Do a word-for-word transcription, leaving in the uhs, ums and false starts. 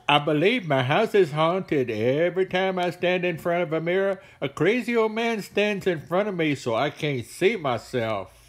I believe my house is haunted. Every time I stand in front of a mirror, a crazy old man stands in front of me so I can't see myself.